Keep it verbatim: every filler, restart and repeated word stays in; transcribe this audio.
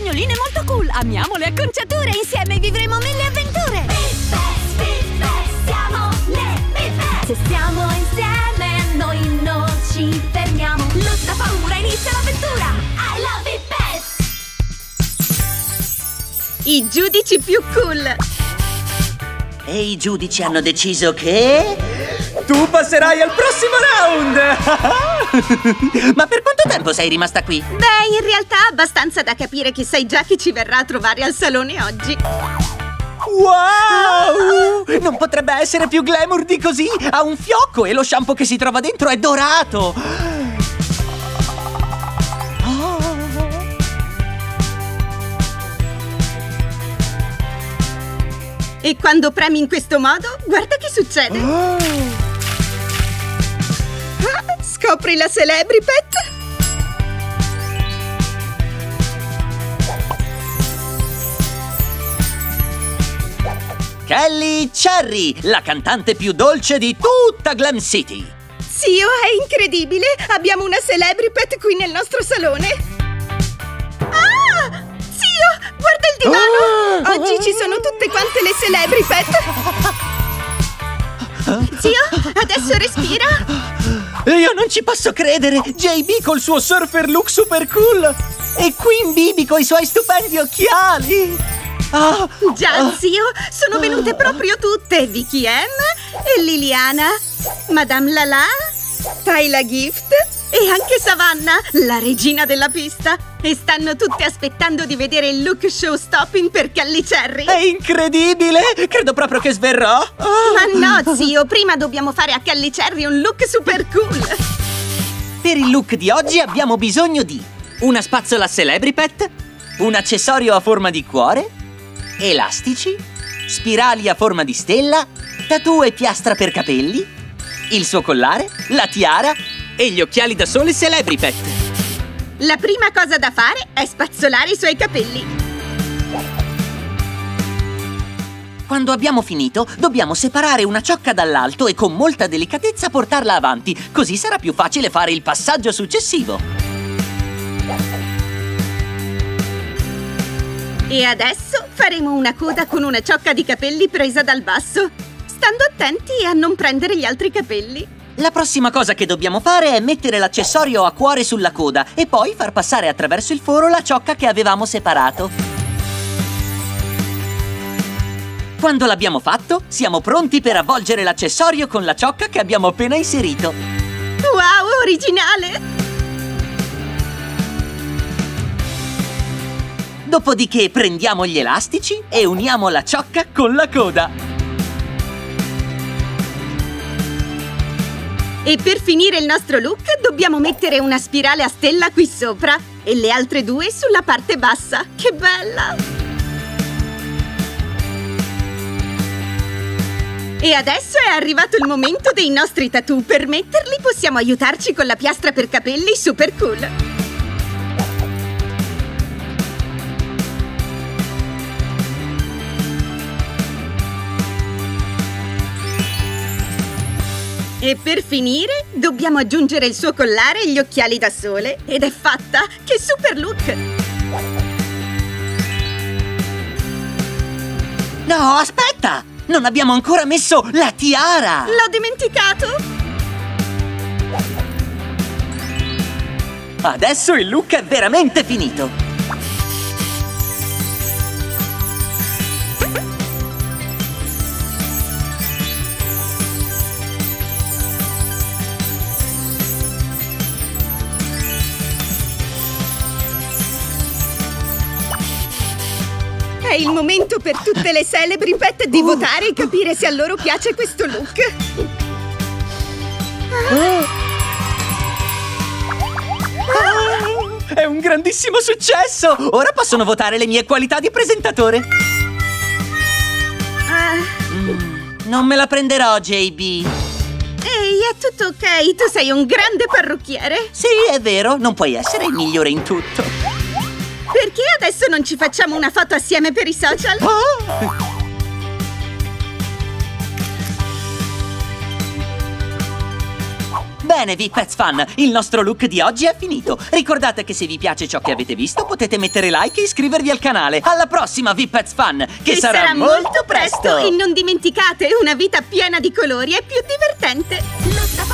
cagnoline molto cool. Amiamo le acconciature. Insieme vivremo mille avventure. Biffes, Biffes, siamo le Biffes. Se stiamo insieme noi non ci fermiamo. Lotta paura, inizia l'avventura. I love Biffes. I giudici più cool. E i giudici hanno deciso che... tu passerai al prossimo round! Ma per quanto tempo sei rimasta qui? Beh, in realtà abbastanza da capire che sai già chi ci verrà a trovare al salone oggi. Wow! Non potrebbe essere più glamour di così! Ha un fiocco e lo shampoo che si trova dentro è dorato! E quando premi in questo modo, guarda che succede. Oh. Ah, scopri la Celebrity Pet. Kelly Cherry, la cantante più dolce di tutta Glam City. Zio, è incredibile! Abbiamo una Celebrity Pet qui nel nostro salone. Ah! Zio, guarda il divano! Oggi ci sono tutte quante le Celebrity Pet. Zio, adesso respira. Io non ci posso credere! J B col suo surfer look super cool! E Queen Bibi coi suoi stupendi occhiali! Ah, Già, ah, zio, sono venute proprio tutte. Vicky M e Liliana, Madame Lala, Tyla Gift e anche Savannah, la regina della pista. E stanno tutte aspettando di vedere il look showstopping per Kelly Cherry. è incredibile! Credo proprio che sverrò! Ah. Ma no, zio, prima dobbiamo fare a Kelly Cherry un look super cool. Per il look di oggi abbiamo bisogno di una spazzola Celebrity Pet, un accessorio a forma di cuore, elastici, spirali a forma di stella, tatù e piastra per capelli, il suo collare, la tiara e gli occhiali da sole Celebrity Pet. La prima cosa da fare è spazzolare i suoi capelli. Quando abbiamo finito, dobbiamo separare una ciocca dall'alto e con molta delicatezza portarla avanti, così sarà più facile fare il passaggio successivo. E adesso faremo una coda con una ciocca di capelli presa dal basso, stando attenti a non prendere gli altri capelli. La prossima cosa che dobbiamo fare è mettere l'accessorio a cuore sulla coda e poi far passare attraverso il foro la ciocca che avevamo separato. Quando l'abbiamo fatto, siamo pronti per avvolgere l'accessorio con la ciocca che abbiamo appena inserito. Wow, originale! Dopodiché prendiamo gli elastici e uniamo la ciocca con la coda. E per finire il nostro look dobbiamo mettere una spirale a stella qui sopra e le altre due sulla parte bassa. Che bella! E adesso è arrivato il momento dei nostri tattoo. Per metterli possiamo aiutarci con la piastra per capelli super cool. E per finire dobbiamo aggiungere il suo collare e gli occhiali da sole. Ed è fatta! Che super look! No, aspetta! Non abbiamo ancora messo la tiara! L'ho dimenticato! Adesso il look è veramente finito! È il momento per tutte le Celebrity Pet di votare e capire se a loro piace questo look. È un grandissimo successo! Ora possono votare le mie qualità di presentatore. Mm, non me la prenderò, J B. Ehi, è tutto ok, tu sei un grande parrucchiere. Sì, è vero, non puoi essere il migliore in tutto. Perché adesso non ci facciamo una foto assieme per i social? Oh! Bene, Vippets fan, il nostro look di oggi è finito. Ricordate che se vi piace ciò che avete visto potete mettere like e iscrivervi al canale. Alla prossima, Vippets fan, che, Che sarà, sarà molto presto. E non dimenticate, una vita piena di colori è più divertente. Look da